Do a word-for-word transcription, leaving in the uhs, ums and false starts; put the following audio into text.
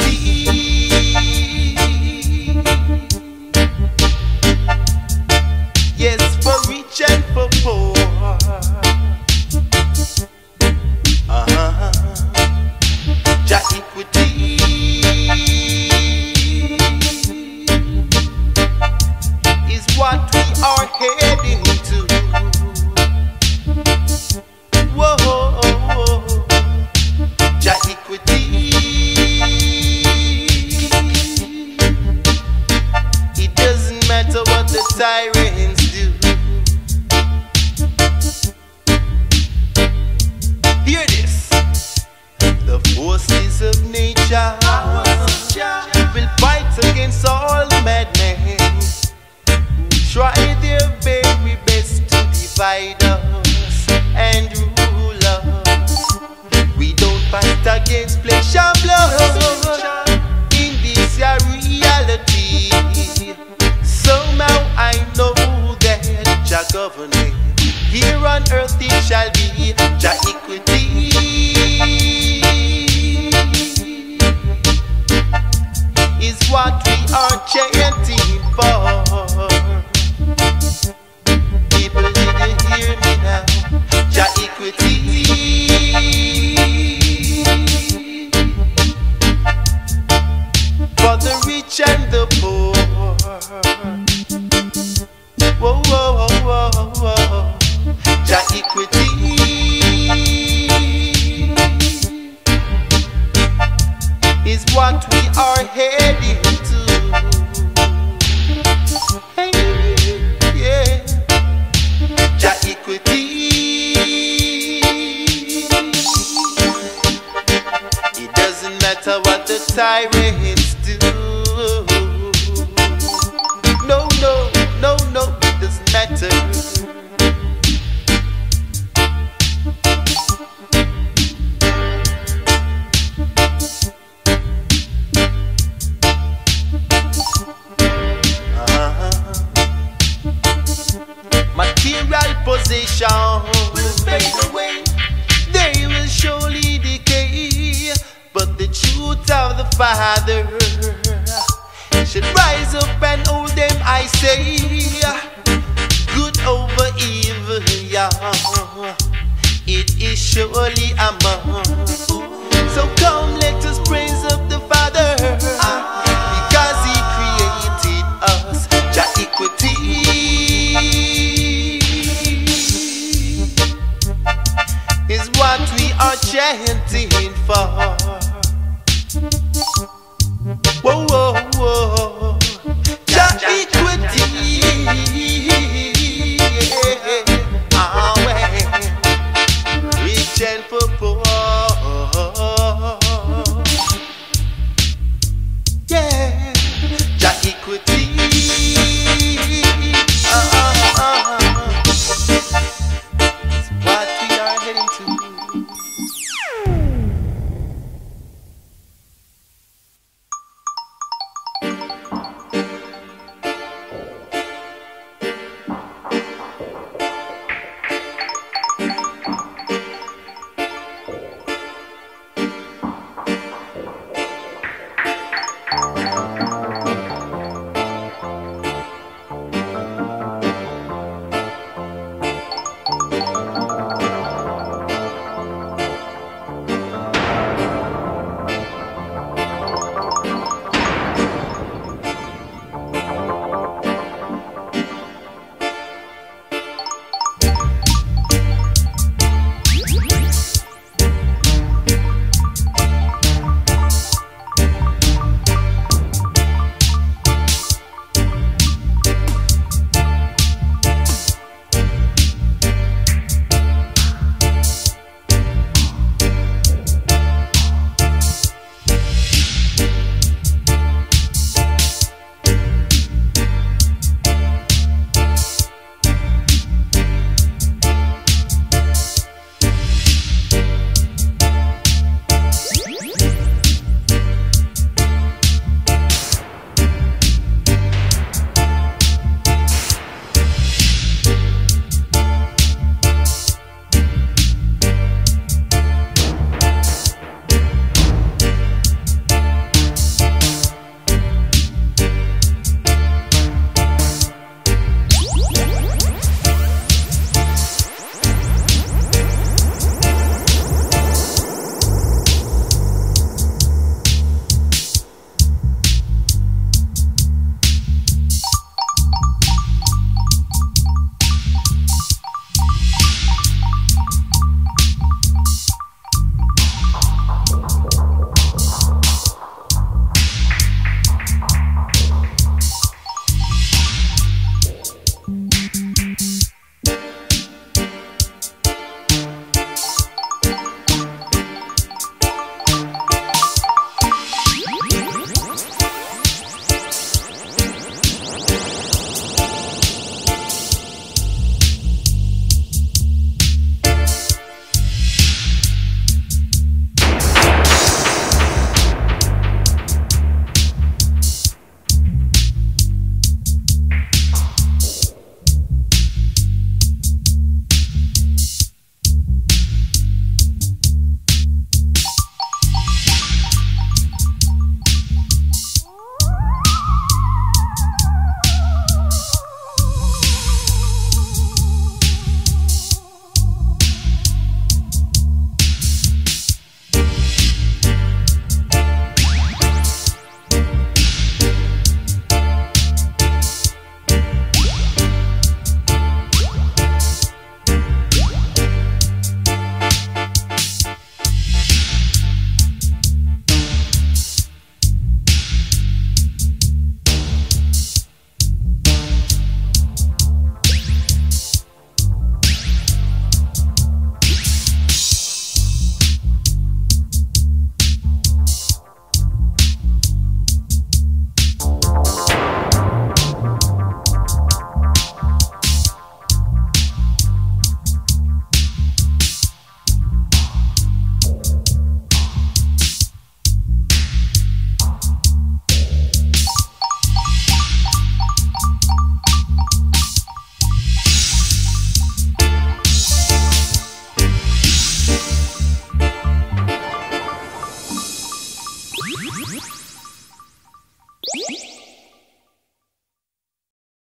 Yes, for rich and for poor. Uh-huh. Jah equity is what we are heading to. Whoa, Jah equity. It doesn't matter what the tyrants do. Hear this. The forces of nature will fight against all madmen who try their very best to divide us and rule us. We don't fight against flesh and blood in this here reality. Somehow I know that Jah governing here on earth it shall be. Jah equity is what we are chanting for. People didn't hear me now. Jah equity for the rich and the poor. Whoa, whoa, whoa, whoa, whoa. Jah equity is what we are heading to. Hey, yeah. Jah equity. It doesn't matter what the tyrants do. No, no, no, no, it doesn't matter. Material possession will fade away, they will surely decay, but the truth of the Father should rise up and hold them, I say. Good over evil, yeah, it is surely a must. So come, let us praise the